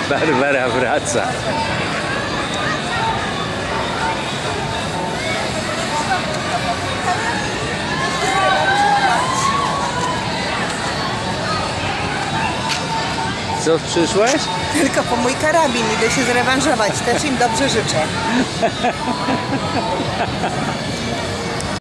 Barbara wraca. Co, przyszłeś? Tylko po mój karabin idę się zrewanżować. Też im dobrze życzę.